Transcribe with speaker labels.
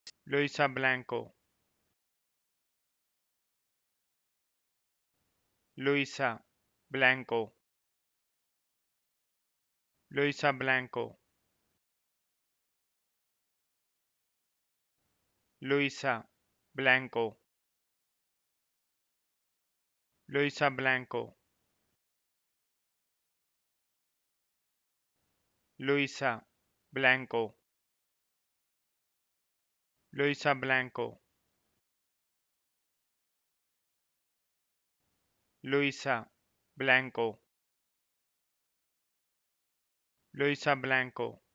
Speaker 1: Luisa Blanco, Luisa Blanco, Luisa Blanco, Luisa Blanco, Luisa Blanco, Luisa Blanco, Luisa Blanco, Luisa Blanco, Luisa Blanco,